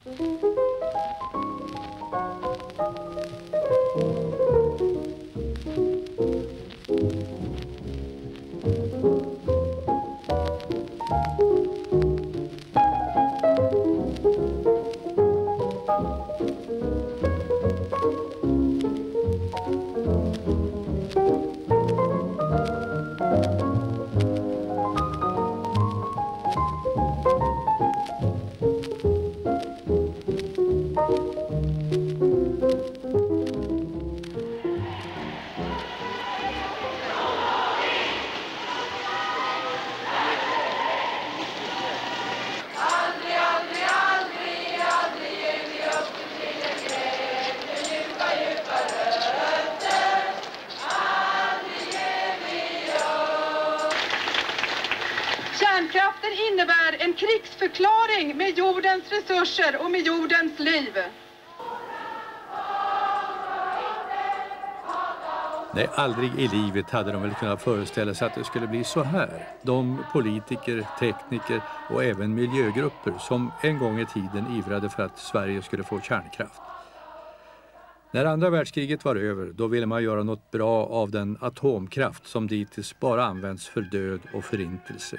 Kärnkraften innebär en krigsförklaring med jordens resurser och med jordens liv. Nej, aldrig i livet hade de väl kunnat föreställa sig att det skulle bli så här. De politiker, tekniker och även miljögrupper som en gång i tiden ivrade för att Sverige skulle få kärnkraft. När andra världskriget var över, då ville man göra något bra av den atomkraft som dittills bara används för död och förintelse.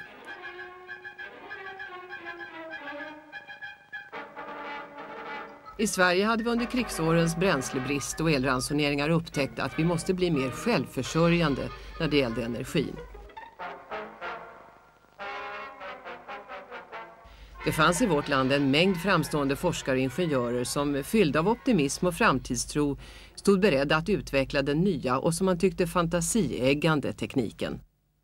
I Sverige hade vi under krigsårens bränslebrist och elransoneringar upptäckt att vi måste bli mer självförsörjande när det gällde energin. Det fanns i vårt land en mängd framstående forskare och ingenjörer som fyllda av optimism och framtidstro stod beredda att utveckla den nya och som man tyckte fantasieggande tekniken.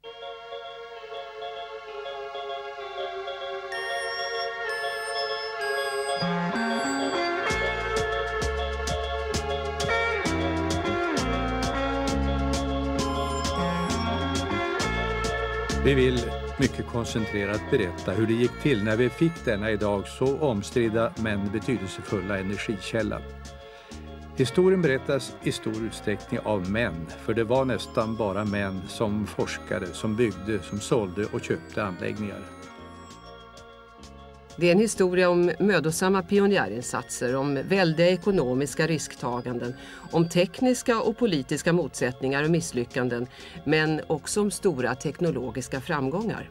Vi vill mycket koncentrerat berätta hur det gick till när vi fick denna idag så omstridda men betydelsefulla energikälla. Historien berättas i stor utsträckning av män, för det var nästan bara män som forskade, som byggde, som sålde och köpte anläggningar. Det är en historia om mödosamma pionjärinsatser, om väldiga ekonomiska risktaganden, om tekniska och politiska motsättningar och misslyckanden, men också om stora teknologiska framgångar.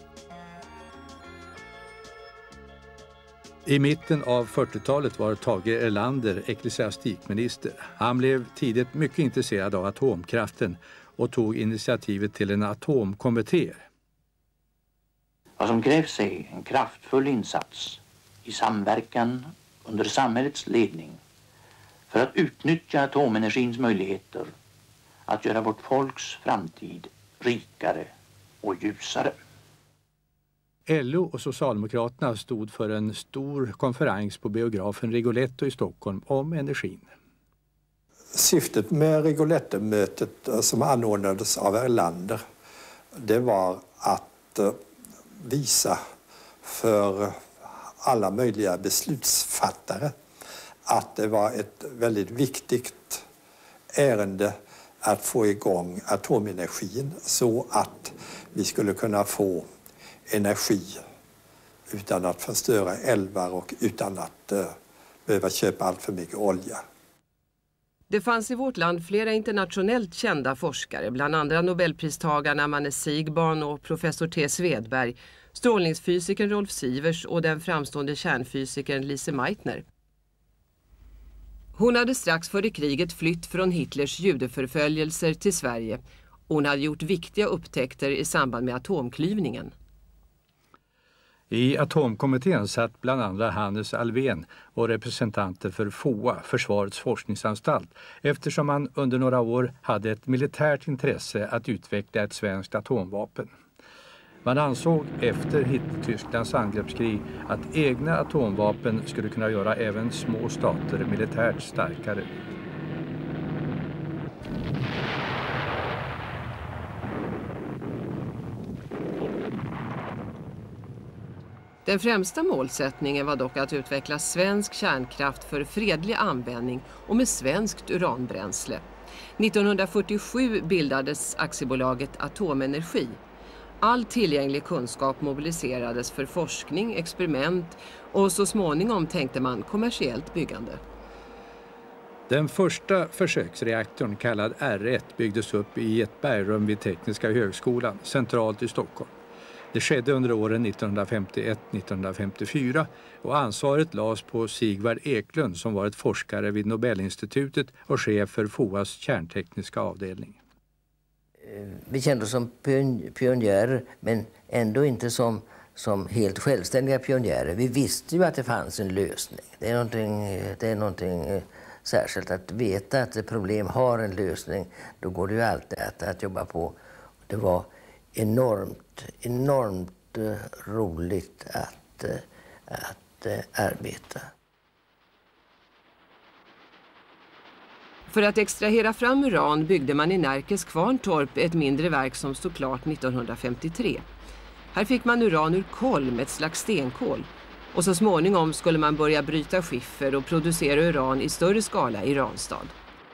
I mitten av 40-talet var Tage Erlander ecklesiastikminister. Han blev tidigt mycket intresserad av atomkraften och tog initiativet till en atomkommitté. Vad som krävs är en kraftfull insats i samverkan under samhällets ledning för att utnyttja atomenergins möjligheter att göra vårt folks framtid rikare och ljusare. LO och Socialdemokraterna stod för en stor konferens på biografen Rigoletto i Stockholm om energin. Syftet med Rigoletto-mötet som anordnades av Erlander, det var att visa för alla möjliga beslutsfattare att det var ett väldigt viktigt ärende att få igång atomenergin så att vi skulle kunna få energi utan att förstöra älvar och utan att behöva köpa allt för mycket olja. Det fanns i vårt land flera internationellt kända forskare, bland andra Nobelpristagarna Manne Siegbahn och professor T. Svedberg, strålningsfysikern Rolf Sievers och den framstående kärnfysikern Lise Meitner. Hon hade strax före kriget flytt från Hitlers judeförföljelser till Sverige och hon hade gjort viktiga upptäckter i samband med atomklyvningen. I atomkommittén satt bland andra Hannes Alfvén och representanter för FOA, Försvarets forskningsanstalt, eftersom man under några år hade ett militärt intresse att utveckla ett svenskt atomvapen. Man ansåg efter Hitler-Tysklands angreppskrig att egna atomvapen skulle kunna göra även små stater militärt starkare. Den främsta målsättningen var dock att utveckla svensk kärnkraft för fredlig användning och med svenskt uranbränsle. 1947 bildades aktiebolaget Atomenergi. All tillgänglig kunskap mobiliserades för forskning, experiment och så småningom tänkte man kommersiellt byggande. Den första försöksreaktorn kallad R1 byggdes upp i ett bergrum vid Tekniska högskolan centralt i Stockholm. Det skedde under åren 1951-1954 och ansvaret lades på Sigvard Eklund som var ett forskare vid Nobelinstitutet och chef för FOAs kärntekniska avdelning. Vi kände oss som pionjärer men ändå inte som helt självständiga pionjärer. Vi visste ju att det fanns en lösning. Det är någonting särskilt att veta att ett problem har en lösning. Då går det ju alltid att jobba på. Det var enormt roligt att arbeta. För att extrahera fram uran byggde man i Närkes Kvarntorp ett mindre verk som stod klart 1953. Här fick man uran ur kolm, ett slags stenkol. Och så småningom skulle man börja bryta skiffer och producera uran i större skala i Ranstad.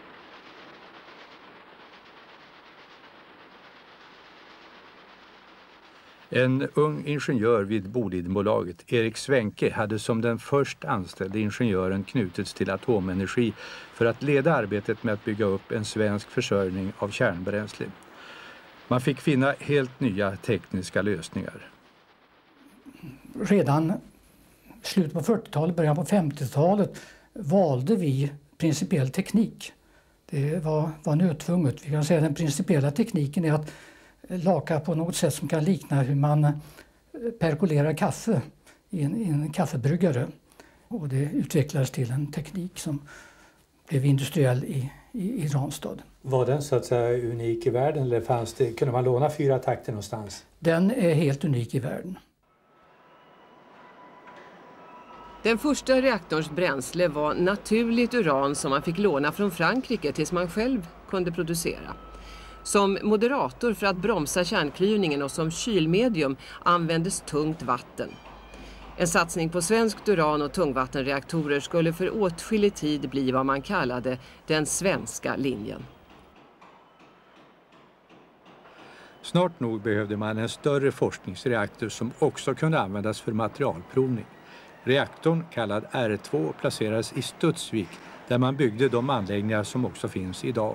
En ung ingenjör vid Bolidenbolaget, Erik Svenke, hade som den först anställde ingenjören knutits till Atomenergi för att leda arbetet med att bygga upp en svensk försörjning av kärnbränsle. Man fick finna helt nya tekniska lösningar. Redan slutet på 40-talet, början på 50-talet valde vi principiell teknik. Det var nödtvunget. Vi kan säga att den principiella tekniken är att laka på något sätt som kan likna hur man perkolerar kaffe i en kaffebryggare. Och det utvecklades till en teknik som blev industriell i Ranstad. Var den så att säga unik i världen eller kunde man låna 4 takter någonstans? Den är helt unik i världen. Den första reaktorns bränsle var naturligt uran som man fick låna från Frankrike tills man själv kunde producera. Som moderator för att bromsa kärnklyvningen och som kylmedium användes tungt vatten. En satsning på svenskt uran och tungvattenreaktorer skulle för åtskillig tid bli vad man kallade den svenska linjen. Snart nog behövde man en större forskningsreaktor som också kunde användas för materialprovning. Reaktorn, kallad R2, placerades i Studsvik där man byggde de anläggningar som också finns idag.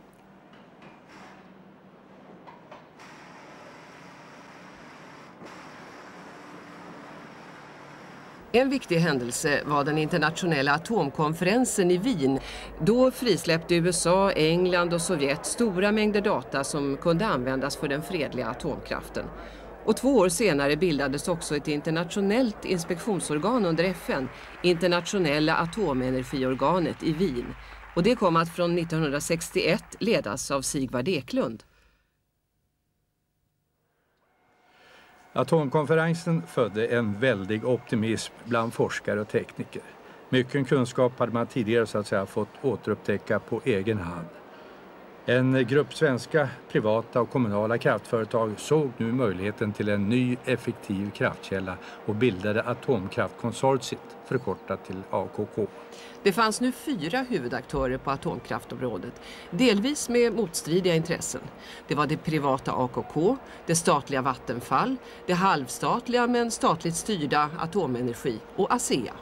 En viktig händelse var den internationella atomkonferensen i Wien. Då frisläppte USA, England och Sovjet stora mängder data som kunde användas för den fredliga atomkraften. Och 2 år senare bildades också ett internationellt inspektionsorgan under FN, Internationella atomenergiorganet i Wien. Och det kom att från 1961 ledas av Sigvard Eklund. Atomkonferensen födde en väldig optimism bland forskare och tekniker. Mycket kunskap hade man tidigare så att säga fått återupptäcka på egen hand. En grupp svenska, privata och kommunala kraftföretag såg nu möjligheten till en ny effektiv kraftkälla och bildade Atomkraftkonsortiet, förkortat till AKK. Det fanns nu 4 huvudaktörer på atomkraftområdet, delvis med motstridiga intressen. Det var det privata AKK, det statliga Vattenfall, det halvstatliga men statligt styrda Atomenergi och ASEA.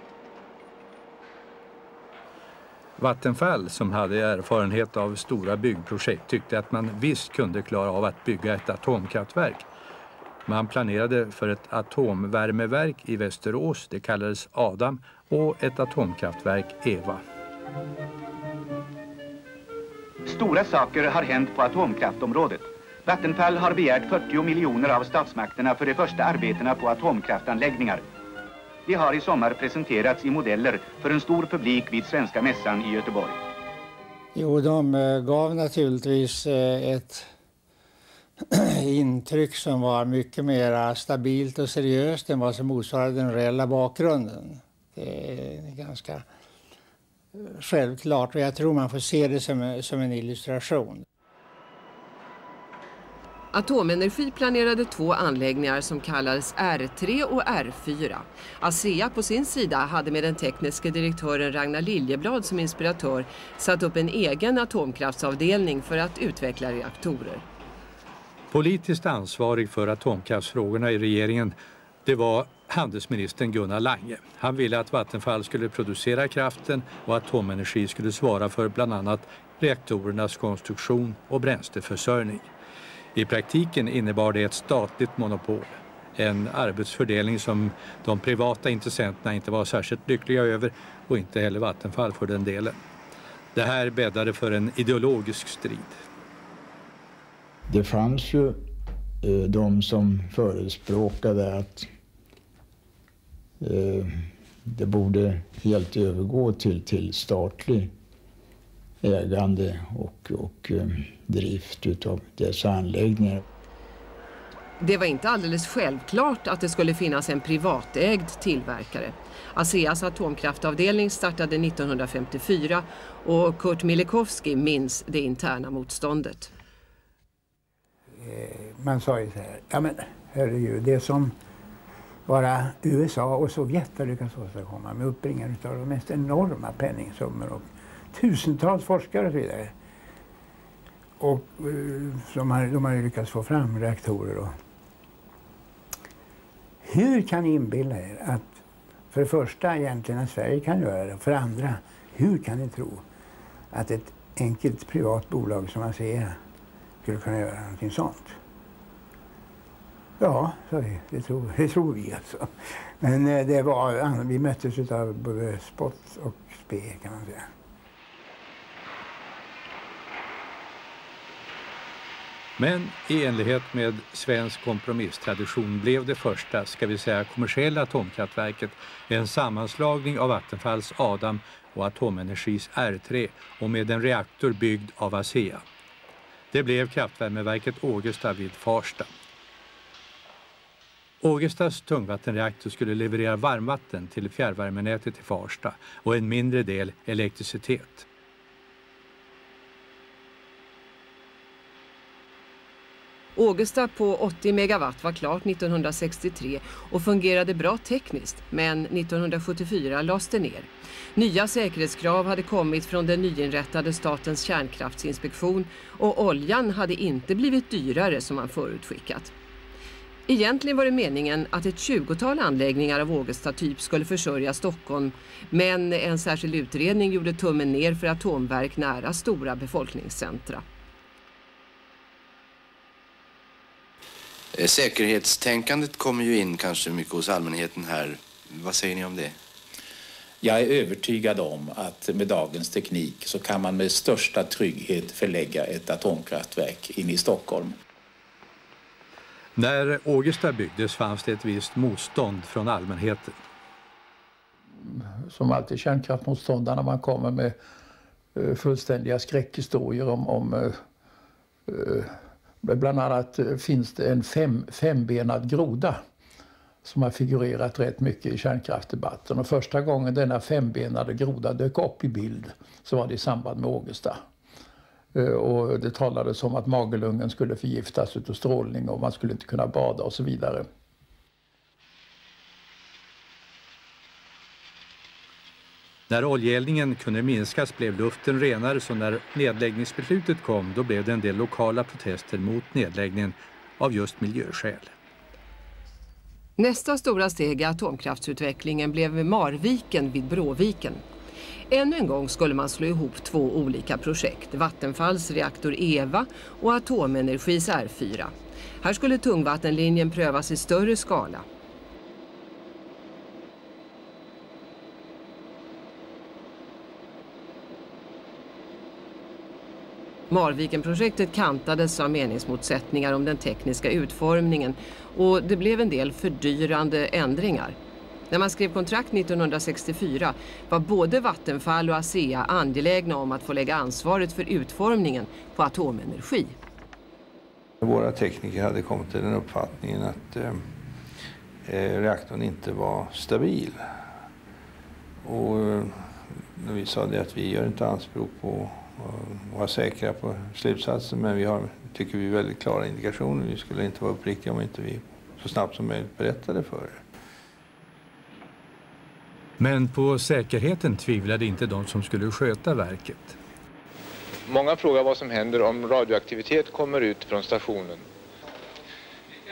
Vattenfall, som hade erfarenhet av stora byggprojekt, tyckte att man visst kunde klara av att bygga ett atomkraftverk. Man planerade för ett atomvärmeverk i Västerås, det kallades Adam, och ett atomkraftverk Eva. Stora saker har hänt på atomkraftområdet. Vattenfall har begärt 40 miljoner av statsmakterna för de första arbetena på atomkraftanläggningar. De har i sommar presenterats i modeller för en stor publik vid Svenska mässan i Göteborg. Jo, de gav naturligtvis ett intryck som var mycket mer stabilt och seriöst än vad som motsvarade den reella bakgrunden. Det är ganska självklart och jag tror man får se det som en illustration. Atomenergi planerade 2 anläggningar som kallades R3 och R4. ASEA på sin sida hade med den tekniska direktören Ragnar Liljeblad som inspiratör satt upp en egen atomkraftsavdelning för att utveckla reaktorer. Politiskt ansvarig för atomkraftsfrågorna i regeringen, det var handelsministern Gunnar Lange. Han ville att Vattenfall skulle producera kraften och Atomenergi skulle svara för bland annat reaktorernas konstruktion och bränsleförsörjning. I praktiken innebar det ett statligt monopol. En arbetsfördelning som de privata intressenterna inte var särskilt lyckliga över och inte heller Vattenfall för den delen. Det här bäddade för en ideologisk strid. Det fanns ju de som förespråkade att det borde helt övergå till statlig ägande och drift utav dessa anläggningar. Det var inte alldeles självklart att det skulle finnas en privatägd tillverkare. ASEAs atomkraftavdelning startade 1954 och Kurt Mileikowski minns det interna motståndet. Man sa ju så här, ja men herregud, det som bara USA och Sovjet har lyckats åstadkomma med uppbringan av de mest enorma penningsummor och tusentals forskare och så vidare. Och de har lyckats få fram reaktorer. Och hur kan ni inbilla er att för det första egentligen att Sverige kan göra det, och för det andra, hur kan ni tro att ett enkelt privat bolag som ASEA skulle kunna göra någonting sånt? Ja, så det tror vi alltså. Men vi möttes av både spott och spe kan man säga. Men i enlighet med svensk kompromisstradition blev det första, ska vi säga, kommersiella atomkraftverket en sammanslagning av Vattenfalls Adam och Atomenergis R3 och med en reaktor byggd av ASEA. Det blev kraftvärmeverket Ågesta vid Farsta. Ågestas tungvattenreaktor skulle leverera varmvatten till fjärrvärmenätet i Farsta och en mindre del elektricitet. Ågesta på 80 megawatt var klart 1963 och fungerade bra tekniskt, men 1974 lades det ner. Nya säkerhetskrav hade kommit från den nyinrättade Statens kärnkraftsinspektion och oljan hade inte blivit dyrare som man förutskickat. Egentligen var det meningen att ett 20-tal anläggningar av Ågesta-typ skulle försörja Stockholm, men en särskild utredning gjorde tummen ner för atomverk nära stora befolkningscentra. Säkerhetstänkandet kommer ju in kanske mycket hos allmänheten här. Vad säger ni om det? Jag är övertygad om att med dagens teknik så kan man med största trygghet förlägga ett atomkraftverk in i Stockholm. När Ågesta byggdes fanns det ett visst motstånd från allmänheten. Som alltid kärnkraftmotståndarna, man kommer med fullständiga skräckhistorier om bland annat finns det en fembenad groda som har figurerat rätt mycket i kärnkraftdebatten. Och första gången denna fembenade groda dök upp i bild så var det i samband med Ågesta. Och det talades om att Magelungen skulle förgiftas av strålning och man skulle inte kunna bada och så vidare. När oljeeldningen kunde minskas blev luften renare, så när nedläggningsbeslutet kom då blev det en del lokala protester mot nedläggningen av just miljöskäl. Nästa stora steg i atomkraftsutvecklingen blev Marviken vid Bråviken. Ännu en gång skulle man slå ihop två olika projekt, Vattenfalls reaktor Eva och Atomenergis R4. Här skulle tungvattenlinjen prövas i större skala. Marvikenprojektet kantades av meningsmotsättningar om den tekniska utformningen och det blev en del fördyrande ändringar. När man skrev kontrakt 1964 var både Vattenfall och ASEA angelägna om att få lägga ansvaret för utformningen på Atomenergi. Våra tekniker hade kommit till den uppfattningen att reaktorn inte var stabil. Och när vi sa det att vi gör inte anspråk på att vara säkra på slutsatsen, men vi tycker vi väldigt klara indikationer. Vi skulle inte vara uppriktiga om inte vi så snabbt som möjligt berättade för er. Men på säkerheten tvivlade inte de som skulle sköta verket. Många frågar vad som händer om radioaktivitet kommer ut från stationen.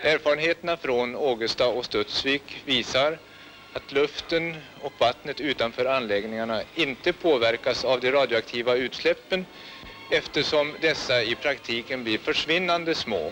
Erfarenheterna från Ågesta och Studsvik visar att luften och vattnet utanför anläggningarna inte påverkas av de radioaktiva utsläppen eftersom dessa i praktiken blir försvinnande små.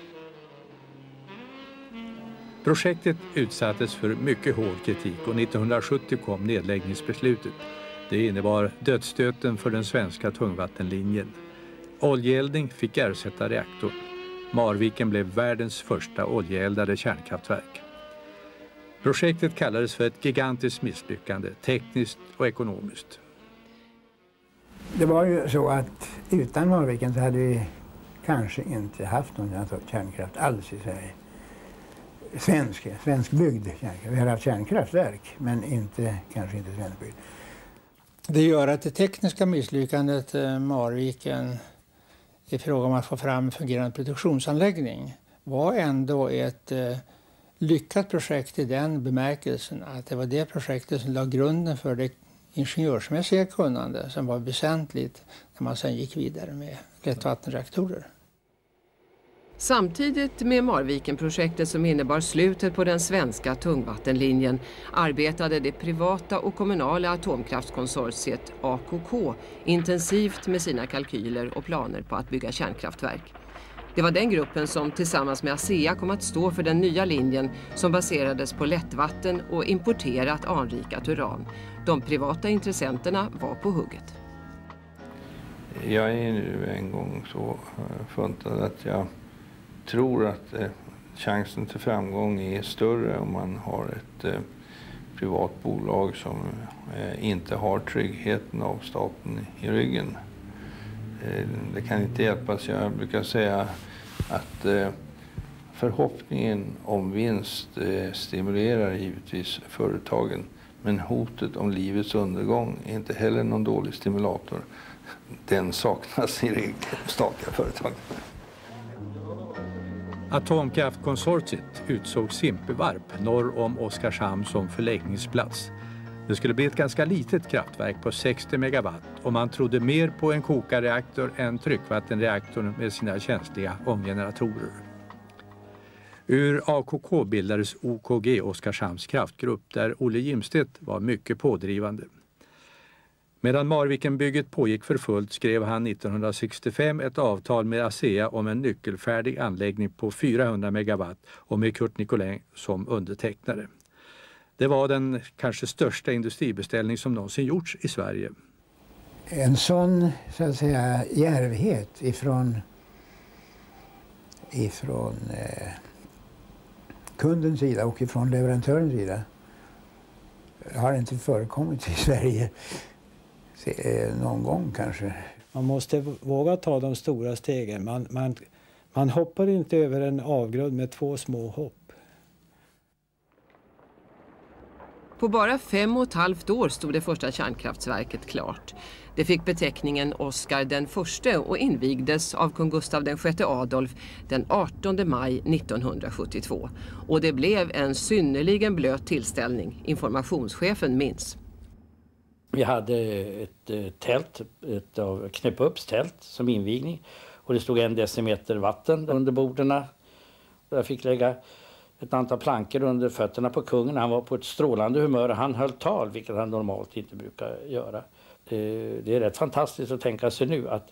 Projektet utsattes för mycket hård kritik och 1970 kom nedläggningsbeslutet. Det innebar dödsstöten för den svenska tungvattenlinjen. Oljeeldning fick ersätta reaktorn. Marviken blev världens första oljeeldade kärnkraftverk. Projektet kallades för ett gigantiskt misslyckande, tekniskt och ekonomiskt. Det var ju så att utan Marviken så hade vi kanske inte haft någon kärnkraft alls i Sverige. Svenskbyggd kärnkraft. Vi har haft kärnkraftverk, men kanske inte svenskbyggd. Det gör att det tekniska misslyckandet Marviken i fråga om att få fram en fungerande produktionsanläggning var ändå ett lyckat projekt i den bemärkelsen att det var det projektet som la grunden för det ingenjörsmässiga kunnande som var väsentligt när man sedan gick vidare med lättvattenreaktorer. Samtidigt med Marvikenprojektet som innebar slutet på den svenska tungvattenlinjen arbetade det privata och kommunala atomkraftskonsortiet AKK intensivt med sina kalkyler och planer på att bygga kärnkraftverk. Det var den gruppen som tillsammans med ASEA kom att stå för den nya linjen som baserades på lättvatten och importerat anrikat uran. De privata intressenterna var på hugget. Jag är nu en gång så funtad att jag tror att chansen till framgång är större om man har ett privat bolag som inte har tryggheten av staten i ryggen. Det kan inte hjälpas. Jag brukar säga att förhoppningen om vinst stimulerar givetvis företagen, men hotet om livets undergång är inte heller någon dålig stimulator. Den saknas i regel i statliga företag. Atomkraftkonsortiet utsåg Simpevarp norr om Oskarshamn som förläggningsplats. Det skulle bli ett ganska litet kraftverk på 60 megawatt och man trodde mer på en kokarreaktor än tryckvattenreaktorn med sina känsliga ånggeneratorer. Ur AKK bildades OKG Oskarshamns kraftgrupp där Olle Jimstedt var mycket pådrivande. Medan Marvikenbygget pågick för fullt skrev han 1965 ett avtal med ASEA om en nyckelfärdig anläggning på 400 megawatt och med Curt Nicolin som undertecknare. Det var den kanske största industribeställning som någonsin gjorts i Sverige. En sån, så att säga, djärvhet ifrån kundens sida och ifrån leverantörens sida har inte förekommit i Sverige någon gång kanske. Man måste våga ta de stora stegen. Man hoppar inte över en avgrund med 2 små hopp. På bara 5,5 år stod det första kärnkraftsverket klart. Det fick beteckningen Oskar den förste och invigdes av kung Gustav den sjätte Adolf den 18 maj 1972. Och det blev en synnerligen blöt tillställning, informationschefen minns. Vi hade ett tält, ett av Knäppupps tält som invigning. Och det stod 1 decimeter vatten under borden. Jag fick lägga ett antal plankor under fötterna på kungen. Han var på ett strålande humör. Han höll tal, vilket han normalt inte brukar göra. Det är rätt fantastiskt att tänka sig nu att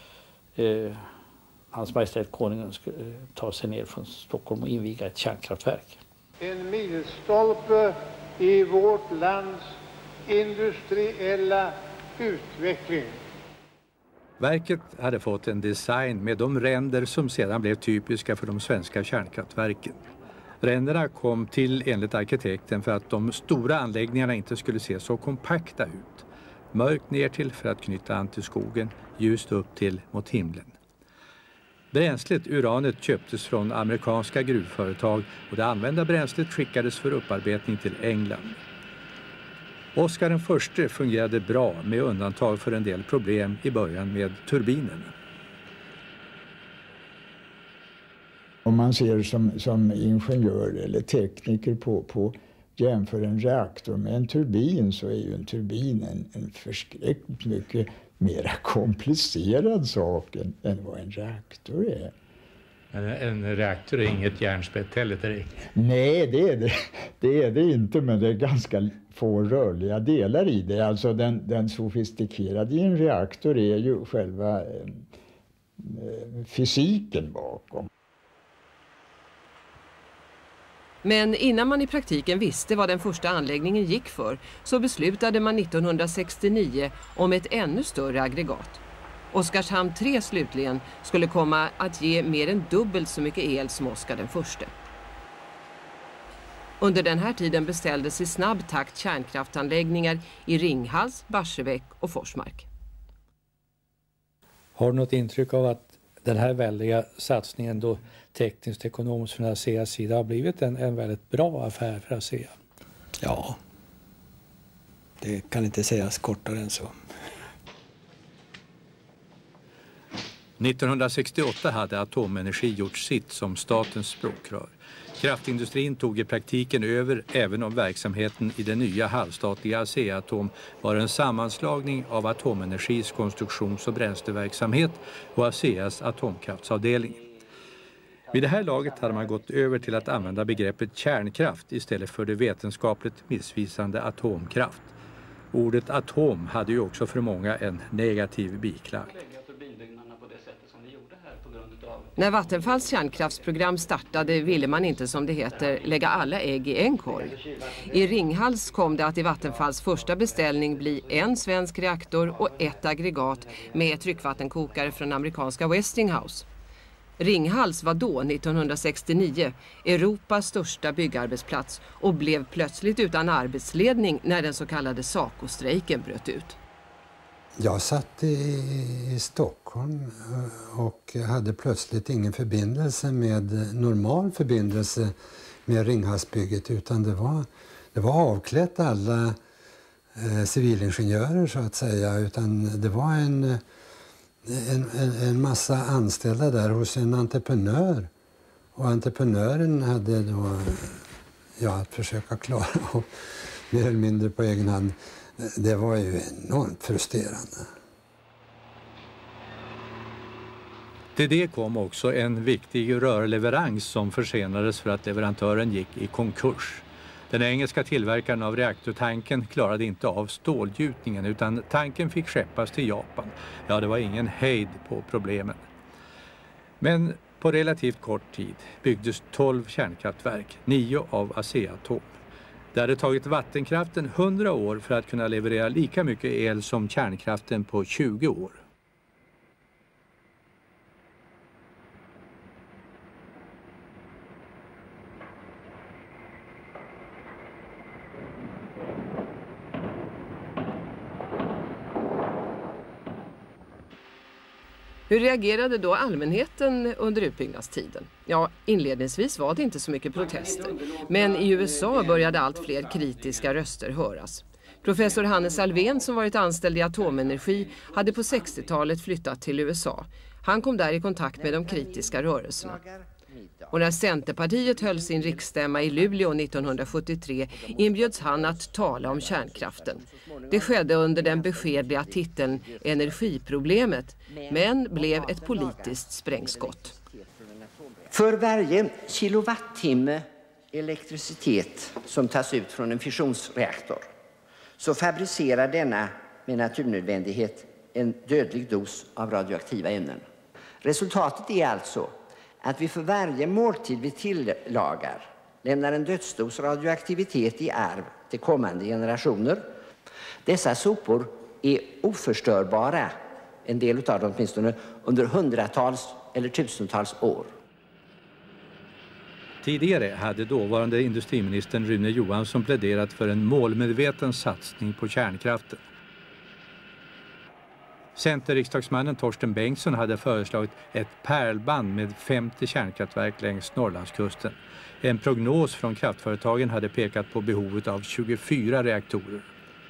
Hans Majestät Konungen skulle ta sig ner från Stockholm och inviga ett kärnkraftverk. En milstolpe i vårt lands industriella utveckling. Verket hade fått en design med de ränder som sedan blev typiska för de svenska kärnkraftverken. Ränderna kom till enligt arkitekten för att de stora anläggningarna inte skulle se så kompakta ut. Mörkt ner till för att knyta an till skogen, ljust upp till mot himlen. Bränslet, uranet, köptes från amerikanska gruvföretag och det använda bränslet skickades för upparbetning till England. Oskar den förste fungerade bra med undantag för en del problem i början med turbinen. Om man ser som ingenjör eller tekniker på jämför en reaktor med en turbin, så är ju en turbin en förskräckligt mycket mer komplicerad sak än vad en reaktor är. En reaktor är inget järnspett heller direkt. Nej, det är det inte, men det är ganska få rörliga delar i det. Alltså den sofistikerade i en reaktor är ju själva fysiken bakom. Men innan man i praktiken visste vad den första anläggningen gick för så beslutade man 1969 om ett ännu större aggregat. Oskarshamn 3 slutligen skulle komma att ge mer än dubbelt så mycket el som Oskar den förste. Under den här tiden beställdes i snabb takt kärnkraftanläggningar i Ringhals, Barsebäck och Forsmark. Har du något intryck av att den här väldiga satsningen då tekniskt ekonomiskt från ASEAs sida har blivit en väldigt bra affär för ASEA? Ja, det kan inte sägas kortare än så. 1968 hade Atomenergi gjort sitt som statens språkrör. Kraftindustrin tog i praktiken över även om verksamheten i det nya halvstatliga ASEA-Atom var en sammanslagning av Atomenergis konstruktions- och bränsleverksamhet och ASEAs atomkraftsavdelning. Vid det här laget hade man gått över till att använda begreppet kärnkraft istället för det vetenskapligt missvisande atomkraft. Ordet atom hade ju också för många en negativ biklang. När Vattenfalls kärnkraftsprogram startade ville man inte, som det heter, lägga alla ägg i en korg. I Ringhals kom det att i Vattenfalls första beställning bli en svensk reaktor och ett aggregat med tryckvattenkokare från amerikanska Westinghouse. Ringhals var då, 1969, Europas största byggarbetsplats och blev plötsligt utan arbetsledning när den så kallade SACO-strejken bröt ut. Jag satt i Stockholm och hade plötsligt ingen förbindelse med normal förbindelse med Ringhalsbygget, utan det var avklätt alla civilingenjörer så att säga, utan det var en massa anställda där hos en entreprenör, och entreprenören hade då att försöka klara och mer eller mindre på egen hand. Det var ju enormt frustrerande. Till det kom också en viktig rörleverans som försenades för att leverantören gick i konkurs. Den engelska tillverkaren av reaktortanken klarade inte av stålgjutningen utan tanken fick skeppas till Japan. Ja, det var ingen hejd på problemen. Men på relativt kort tid byggdes 12 kärnkraftverk, 9 av ASEA-Atom. Det hade tagit vattenkraften 100 år för att kunna leverera lika mycket el som kärnkraften på 20 år. Hur reagerade då allmänheten under utbyggnadstiden? Ja, inledningsvis var det inte så mycket protester. Men i USA började allt fler kritiska röster höras. Professor Hannes Alfvén, som varit anställd i Atomenergi, hade på 60-talet flyttat till USA. Han kom där i kontakt med de kritiska rörelserna. Och när Centerpartiet höll sin riksstämma i Luleå 1973 inbjöds han att tala om kärnkraften. Det skedde under den beskedliga titeln Energiproblemet, men blev ett politiskt sprängskott. För varje kilowattimme elektricitet som tas ut från en fissionsreaktor så fabricerar denna med naturnödvändighet en dödlig dos av radioaktiva ämnen. Resultatet är alltså att vi för varje måltid vi tillagar lämnar en dödsdos radioaktivitet i arv till kommande generationer. Dessa sopor är oförstörbara, en del av dem åtminstone, under hundratals eller tusentals år. Tidigare hade dåvarande industriministern Rune Johansson pläderat för en målmedveten satsning på kärnkraften. Centerriksdagsmannen Torsten Bengtsson hade föreslagit ett pärlband med 50 kärnkraftverk längs Norrlandskusten. En prognos från kraftföretagen hade pekat på behovet av 24 reaktorer.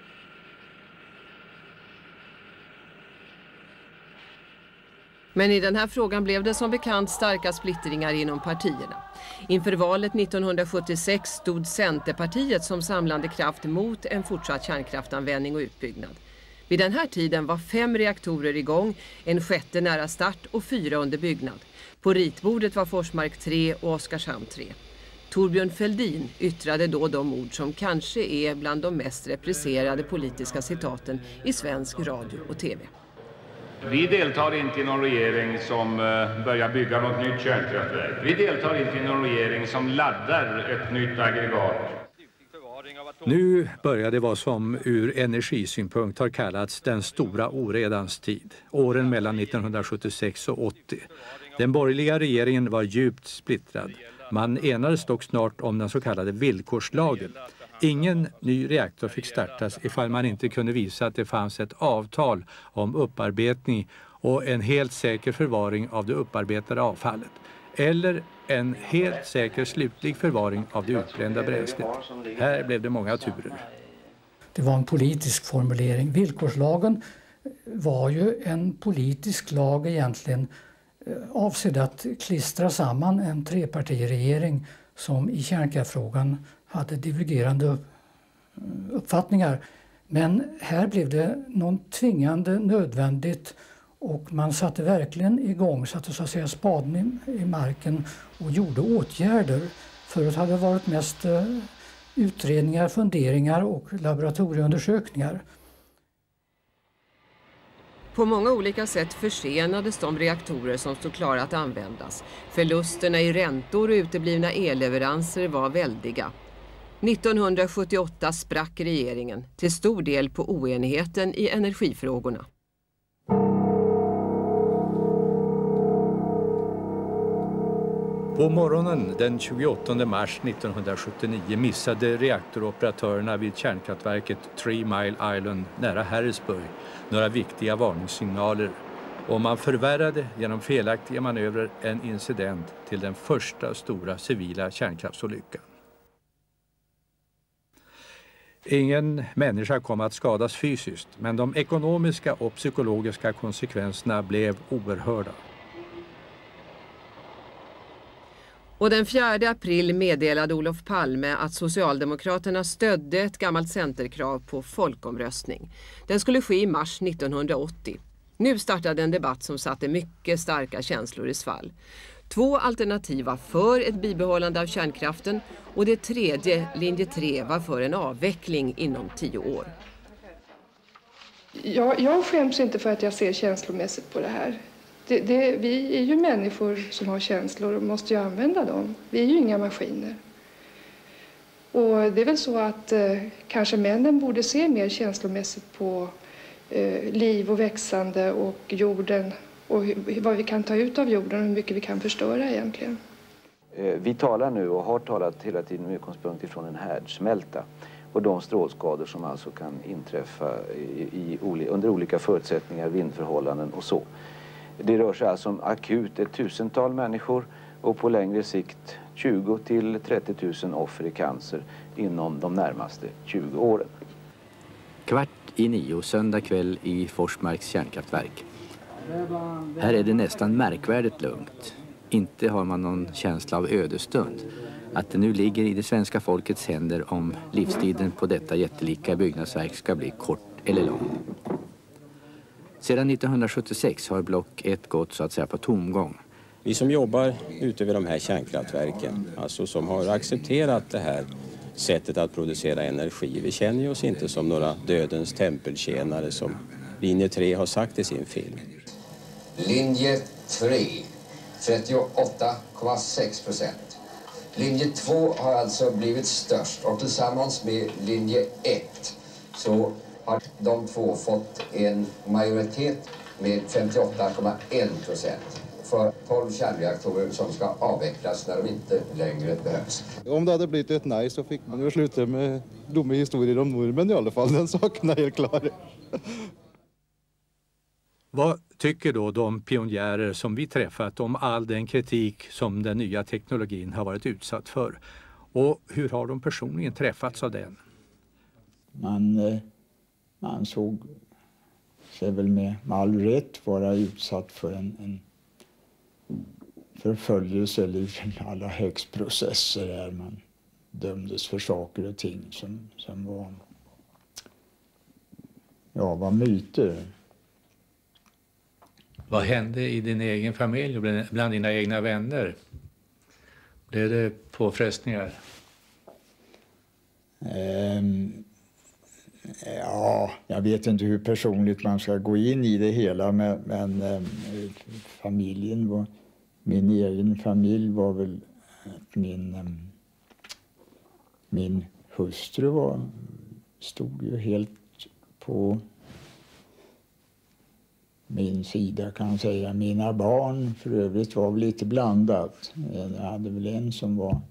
Men i den här frågan blev det som bekant starka splittringar inom partierna. Inför valet 1976 stod Centerpartiet som samlande kraft mot en fortsatt kärnkraftanvändning och utbyggnad. Vid den här tiden var 5 reaktorer igång, en 6:e nära start och 4 under byggnad. På ritbordet var Forsmark 3 och Oskarshamn 3. Torbjörn Fälldin yttrade då de ord som kanske är bland de mest represserade politiska citaten i svensk radio och tv. Vi deltar inte i någon regering som börjar bygga något nytt kärnkraftverk. Vi deltar inte i någon regering som laddar ett nytt aggregat. Nu började vad som ur energisynpunkt har kallats den stora oredans tid, åren mellan 1976 och 80. Den borgerliga regeringen var djupt splittrad. Man enades dock snart om den så kallade villkorslagen. Ingen ny reaktor fick startas ifall man inte kunde visa att det fanns ett avtal om upparbetning och en helt säker förvaring av det upparbetade avfallet. Eller en helt säker slutlig förvaring av det utbrända bränslet. Här blev det många turer. Det var en politisk formulering. Villkorslagen var ju en politisk lag egentligen, avsedd att klistra samman en trepartiregering som i kärnkraftfrågan hade divergerande uppfattningar. Men här blev det något tvingande nödvändigt och man satte verkligen igång, satte så att säga spaden i marken och gjorde åtgärder. Förut hade det varit mest utredningar, funderingar och laboratorieundersökningar. På många olika sätt försenades de reaktorer som stod klara att användas. Förlusterna i räntor och uteblivna elleveranser var väldiga. 1978 sprack regeringen, till stor del på oenigheten i energifrågorna. På morgonen den 28 mars 1979 missade reaktoroperatörerna vid kärnkraftverket 3 Mile Island nära Harrisburg några viktiga varningssignaler och man förvärrade genom felaktiga manövrer en incident till den första stora civila kärnkraftsolyckan. Ingen människa kom att skadas fysiskt, men de ekonomiska och psykologiska konsekvenserna blev oerhörda. Och den 4 april meddelade Olof Palme att Socialdemokraterna stödde ett gammalt centerkrav på folkomröstning. Den skulle ske i mars 1980. Nu startade en debatt som satte mycket starka känslor i svall. 2 alternativa för ett bibehållande av kärnkraften och det tredje, linje 3, var för en avveckling inom 10 år. Jag skäms inte för att jag ser känslomässigt på det här. Vi är ju människor som har känslor och måste ju använda dem. Vi är ju inga maskiner. Och det är väl så att kanske männen borde se mer känslomässigt på liv och växande och jorden och vad vi kan ta ut av jorden och hur mycket vi kan förstöra egentligen. Vi talar nu och har talat hela tiden med utgångspunkt ifrån en härdsmälta och de strålskador som alltså kan inträffa under olika förutsättningar, vindförhållanden och så. Det rör sig alltså om akut 1000-tal människor och på längre sikt 20 till 30 000 offer i cancer inom de närmaste 20 åren. 8:45 söndag kväll i Forsmarks kärnkraftverk. Här är det nästan märkvärdigt lugnt. Inte har man någon känsla av ödestund. Att det nu ligger i det svenska folkets händer om livstiden på detta jättelika byggnadsverk ska bli kort eller lång. Sedan 1976 har block 1 gått så att säga på tomgång. Vi som jobbar ute vid de här kärnkraftverken, alltså som har accepterat det här sättet att producera energi. Vi känner oss inte som några dödens tempeltjänare som linje 3 har sagt i sin film. Linje 3, 38,6%. Linje 2 har alltså blivit störst och tillsammans med linje 1 så har de två fått en majoritet med 58,1% för 12 kärnreaktorer som ska avvecklas när de inte längre behövs. Om det hade blivit ett nej så fick man ju sluta med dumma historier om normen i alla fall. Den saken är helt klar. Vad tycker då de pionjärer som vi träffat om all den kritik som den nya teknologin har varit utsatt för? Och hur har de personligen träffats av den? Man såg sig väl med all rätt vara utsatt för en förföljelse eller alla häxprocesser där man dömdes för saker och ting som var myter. Vad hände i din egen familj och bland dina egna vänner? Blev det påfrestningar? Ja, jag vet inte hur personligt man ska gå in i det hela, men familjen var, min egen familj var väl att min hustru stod ju helt på min sida, kan jag säga. Mina barn för övrigt var väl lite blandat. Jag hade väl en som var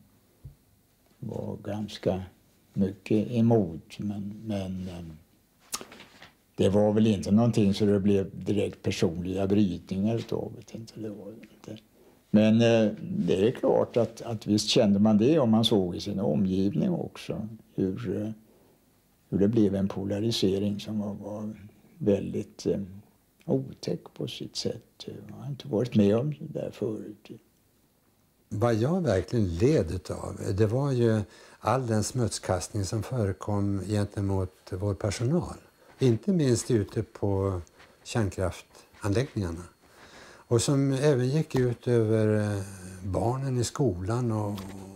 ganska mycket emot, men det var väl inte någonting så det blev direkt personliga brytningar utav det. Inte, det var inte. Men det är klart att visst kände man det om man såg i sin omgivning också hur det blev en polarisering som var väldigt otäck på sitt sätt. Jag har inte varit med om det där förut. Vad jag verkligen led av, det var ju all den smutskastning som förekom gentemot vår personal. Inte minst ute på kärnkraftanläggningarna. Och som även gick ut över barnen i skolan och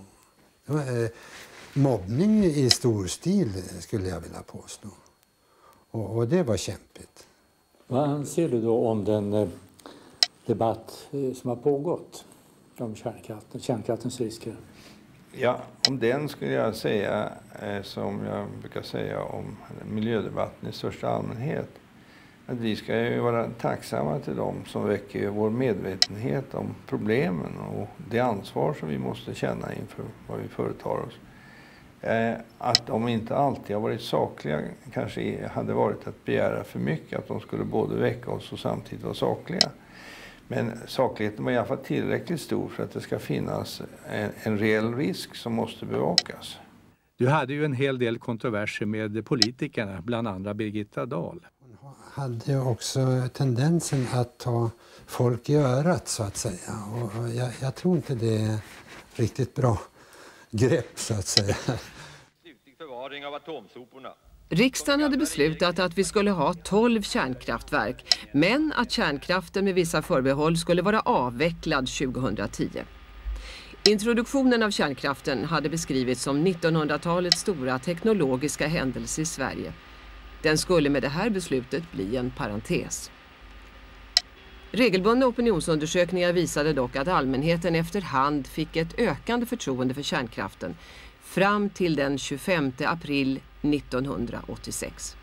mobbning i stor stil skulle jag vilja påstå. Och det var kämpigt. Vad anser du då om den debatt som har pågått om kärnkraftens risker? Ja, om den skulle jag säga som jag brukar säga om miljödebatten i största allmänhet. Att vi ska ju vara tacksamma till dem som väcker vår medvetenhet om problemen och det ansvar som vi måste känna inför vad vi företar oss. Att de inte alltid har varit sakliga kanske hade varit att begära för mycket, att de skulle både väcka oss och samtidigt vara sakliga. Men sakligheten var i alla fall tillräckligt stor för att det ska finnas en reell risk som måste bevakas. Du hade ju en hel del kontroverser med politikerna, bland andra Birgitta Dahl. Hon hade också tendensen att ta folk i örat så att säga. Och jag tror inte det är riktigt bra grepp så att säga. Slutlig förvaring av atomsoporna. Riksdagen hade beslutat att vi skulle ha 12 kärnkraftverk, men att kärnkraften med vissa förbehåll skulle vara avvecklad 2010. Introduktionen av kärnkraften hade beskrivits som 1900-talets stora teknologiska händelse i Sverige. Den skulle med det här beslutet bli en parentes. Regelbundna opinionsundersökningar visade dock att allmänheten efterhand fick ett ökande förtroende för kärnkraften fram till den 25 april 1986.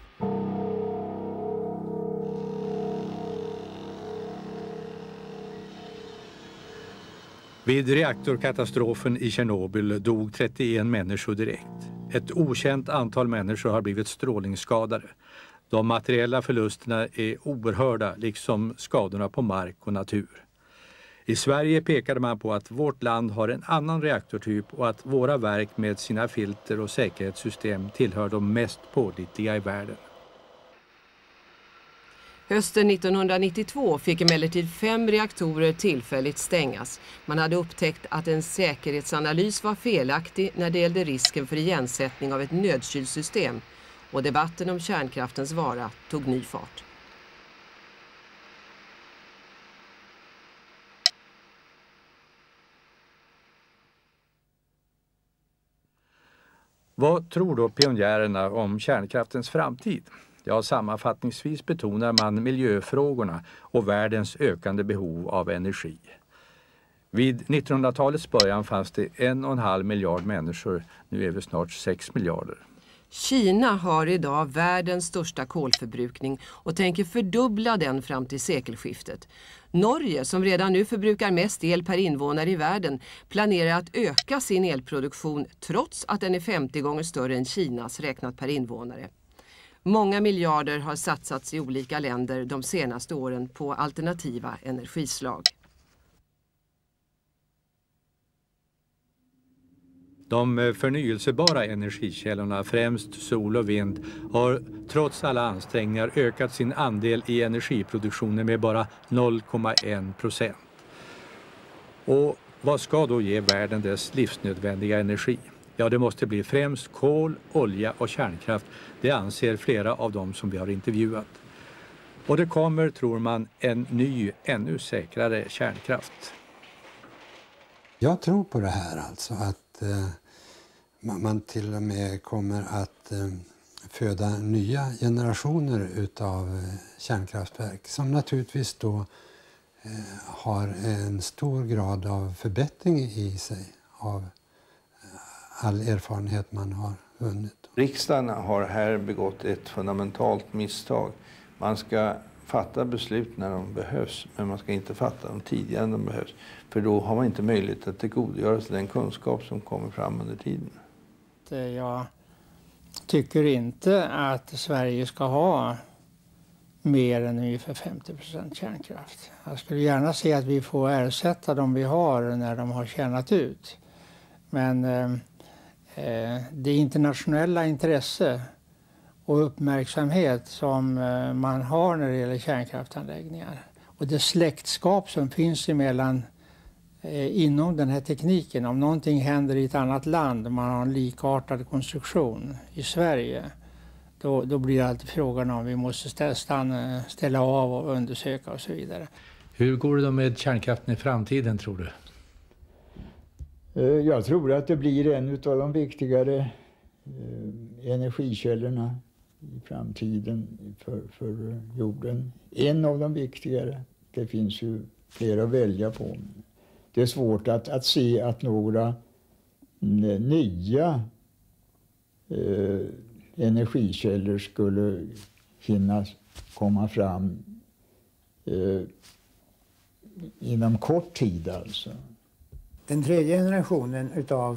Vid reaktorkatastrofen i Tjernobyl dog 31 människor direkt. Ett okänt antal människor har blivit strålningsskadade. De materiella förlusterna är oerhörda, liksom skadorna på mark och natur. I Sverige pekade man på att vårt land har en annan reaktortyp och att våra verk med sina filter och säkerhetssystem tillhör de mest pålitliga i världen. Hösten 1992 fick emellertid 5 reaktorer tillfälligt stängas. Man hade upptäckt att en säkerhetsanalys var felaktig när det gällde risken för igensättning av ett nödkylsystem, och debatten om kärnkraftens vara tog ny fart. Vad tror då pionjärerna om kärnkraftens framtid? Ja, sammanfattningsvis betonar man miljöfrågorna och världens ökande behov av energi. Vid 1900-talets början fanns det 1,5 miljard människor, nu är vi snart 6 miljarder. Kina har idag världens största kolförbrukning och tänker fördubbla den fram till sekelskiftet. Norge, som redan nu förbrukar mest el per invånare i världen, planerar att öka sin elproduktion trots att den är 50 gånger större än Kinas räknat per invånare. Många miljarder har satsats i olika länder de senaste åren på alternativa energislag. De förnyelsebara energikällorna, främst sol och vind, har trots alla ansträngningar ökat sin andel i energiproduktionen med bara 0,1%. Och vad ska då ge världen dess livsnödvändiga energi? Ja, det måste bli främst kol, olja och kärnkraft. Det anser flera av dem som vi har intervjuat. Och det kommer, tror man, en ny, ännu säkrare kärnkraft. Jag tror på det här alltså, att man till och med kommer att föda nya generationer utav kärnkraftverk som naturligtvis då har en stor grad av förbättring i sig av all erfarenhet man har vunnit. Riksdagen har här begått ett fundamentalt misstag. Man ska fatta beslut när de behövs, men man ska inte fatta dem tidigare än de behövs. För då har man inte möjlighet att tillgodogöra sig den kunskap som kommer fram under tiden. Jag tycker inte att Sverige ska ha mer än ungefär 50% kärnkraft. Jag skulle gärna se att vi får ersätta de vi har när de har tjänat ut. Men det internationella intresse och uppmärksamhet som man har när det gäller kärnkraftanläggningar och det släktskap som finns emellan inom den här tekniken. Om någonting händer i ett annat land och man har en likartad konstruktion i Sverige, då blir det alltid frågan om vi måste ställa av och undersöka och så vidare. Hur går det då med kärnkraften i framtiden, tror du? Jag tror att det blir en av de viktigare energikällorna i framtiden för jorden. En av de viktigare. Det finns ju flera att välja på. Det är svårt att se att några nya energikällor skulle hinna komma fram inom kort tid alltså. Den tredje generationen utav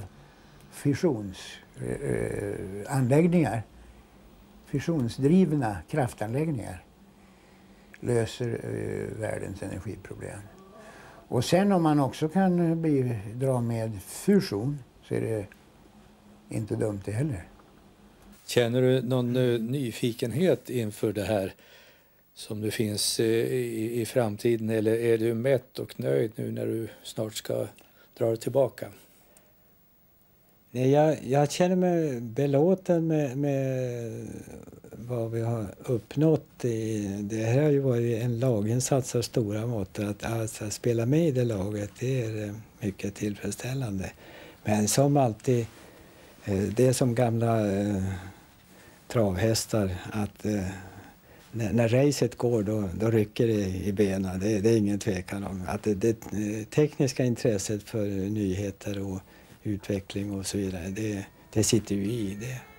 fissionsanläggningar, fissionsdrivna kraftanläggningar, löser världens energiproblem. Och sen om man också kan bidra med fusion så är det inte dumt det heller. Känner du någon nyfikenhet inför det här som det finns i framtiden, eller är du mätt och nöjd nu när du snart ska dra dig tillbaka? Nej, jag känner mig belåten med vad vi har uppnått. Det här har ju varit en laginsats av stora mått. Att spela med i det laget, det är mycket tillfredsställande. Men som alltid, det är som gamla travhästar, att när racet går då rycker det i benen. Det är ingen tvekan om att det tekniska intresset för nyheter och utveckling och så vidare, det sitter ju i det.